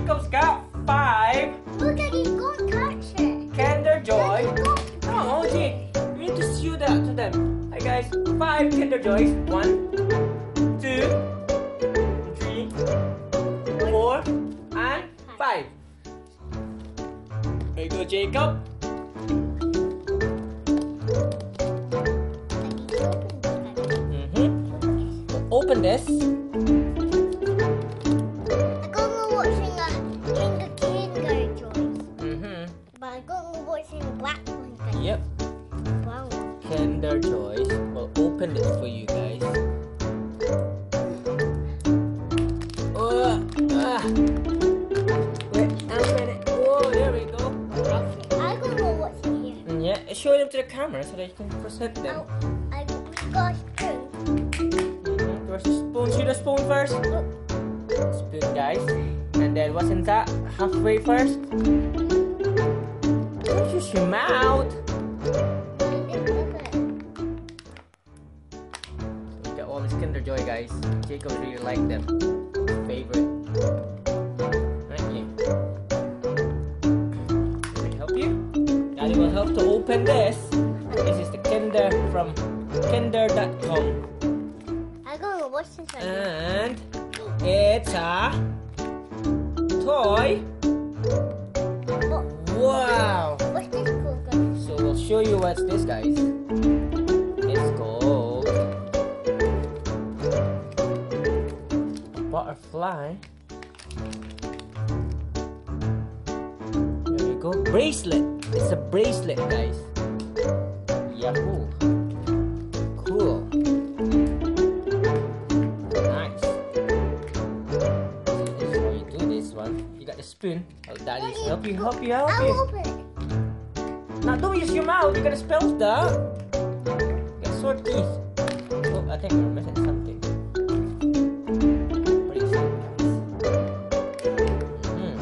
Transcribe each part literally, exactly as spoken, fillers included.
Jacob's got five. Look at it, go touch it. Kinder Joy. Look, No, Jake, you need to show that to them. Hi guys, five Kinder Joys. One, two, three, four, and five. There you go, Jacob. Mm-hmm. Open this. Yep. Wow. Kinder Joys. We'll open it for you guys. Oh, ah. Wait, a minute. Oh, there we go. I don't know what's in here. Mm, yeah, show them to the camera so that you can present them. Oh, I got a spoon. Mm-hmm. Where's the spoon? See the spoon first? Oh. Spoon, guys. And then what's in that? Halfway first. Don't use your mouth. Look at all this Kinder Joy, guys. Jacob really like them. Favorite. Right here. Can I help you? Daddy will help to open this. This is the Kinder from kinder dot com. I don't know what's inside. And it's a toy. Oh, Wow. what's this called, guys? So we'll show you what's this, guys. It's called a butterfly. There you go. Bracelet. It's a bracelet, guys. Yahoo. Cool. Nice. So this is how you do this one. You got the spoon. Oh, daddy's help you, help you, help I'll you. open it. Now don't use your mouth, you're gonna spill stuff. Get sword teeth. Oh, I think we're missing something. Bracelet, guys. Mm.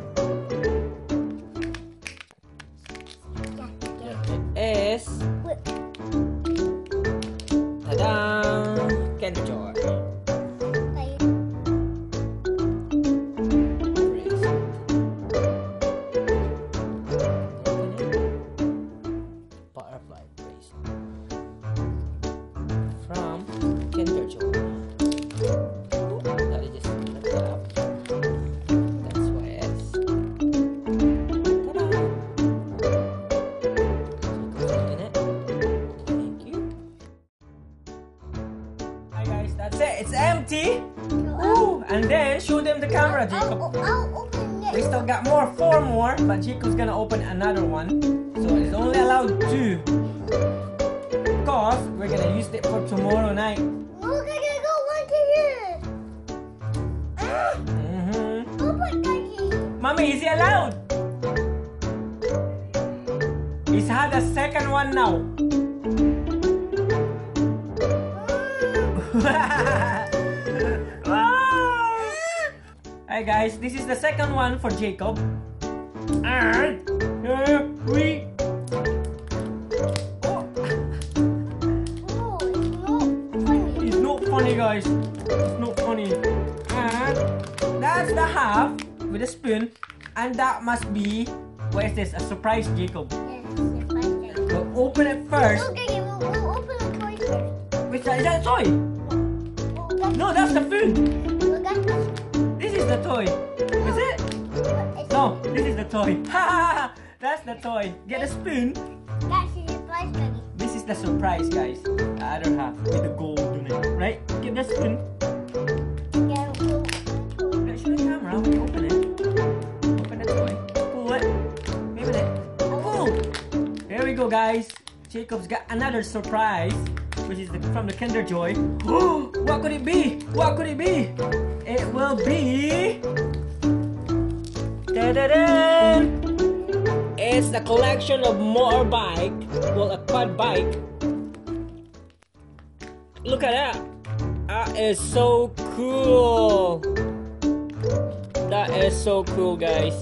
Yeah, It is. Wait. Ta-da! Kinder Joy. Wait. Bracelet. Open it. Butterfly bracelet. From Kinder Joy. That is just lift it up. That's why it's. Ta-da! Open it. Thank you. Hi guys, that's it. It's empty. Ooh, and then show them the camera, Jacob. I'll, I'll open it. We still got more, four more, but Jacob's gonna open another one. So it's only allowed two. Because we're gonna use it for tomorrow night. Look, I can go one to here. Ah, Mm-hmm. open, Daddy. Mommy, is he allowed? He's had a second one now. Wow. Hi guys, this is the second one for Jacob. And here we oh, Oh, it's not funny. it's not funny guys. It's not funny. And that's the half with a spoon. And that must be, what is this? A surprise, Jacob. Yes, it's fine, Daddy. We'll open it first. Look, Daddy, we'll, we'll open the toy first. Which is that a toy? Oh, that's, No, that's the food. look, that's the This is the toy. Is it? It's, No, this is the toy. Ha! That's the toy. Get a spoon. That's the surprise, Daddy. This is the surprise, guys. The other half with the gold in it. Right? Get the spoon. Yeah, we'll, we'll, Let's show the camera. We open it. Open the toy. Pull it. Wait a minute. Pull. There we go, guys. Jacob's got another surprise, which is the, from the Kinder Joy. Oh, what could it be? What could it be? It will be. Da-da-da! It's the collection of motorbike. Well, a quad bike. Look at that. That is so cool. That is so cool, guys.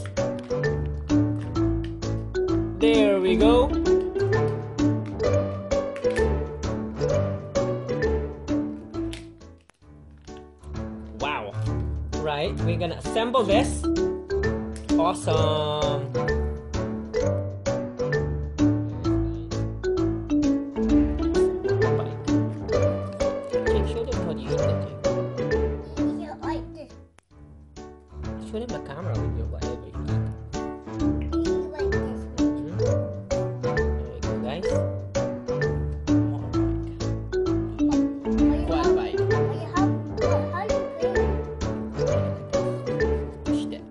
There we go. Wow. Right, we're gonna assemble this. Awesome. Jake, show them how you eat that, Jake. You like this. Show them the camera with your whatever you eat. You like this. Mm-hmm. There we go, guys. What One bite. How, how do you play it? Push that.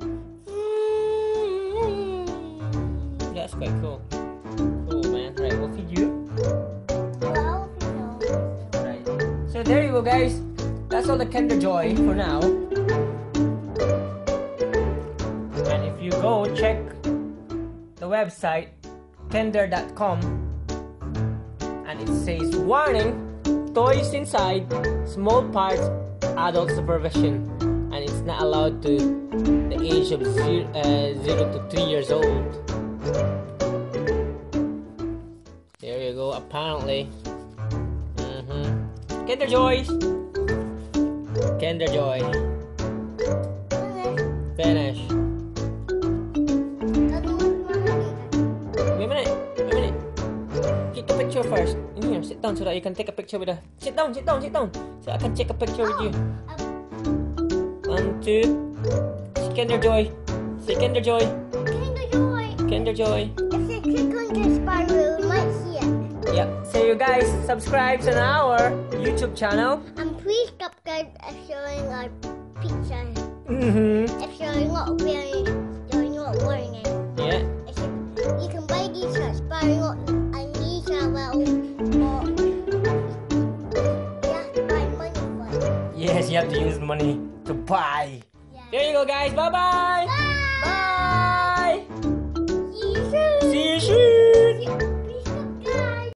That's quite cool. Cool, man. Right, we'll feed you. Well, you know. Right. So there you go, guys. That's all the Kinder Joy for now. And if you go check the website kinder dot com, and it says warning, toys inside, small parts, adult supervision, and it's not allowed to the age of zero, uh, zero to three years old. There you go. Apparently. Mm-hmm. Kinder Joy. Kinder Joy. Finish. Wait a minute. Wait a minute. Take a picture first. In here, sit down so that you can take a picture with her. Sit down, sit down, sit down. So I can take a picture with you. One, two. Say Kinder Joy. Say Kinder Joy. Kinder Joy. Kinder Joy. If you click on the spiral, you might see it. Yeah. So you guys subscribe to our YouTube channel. And please subscribe if you're our picture. Mm-hmm. If you're not wearing, you're not wearing it. Yeah. If you, you can buy these at Spiral, and these are well, but you have to buy money for it. Yes, you have to use money to buy. Yeah. There you go, guys. Bye-bye. Bye. Bye. See you soon. See you soon.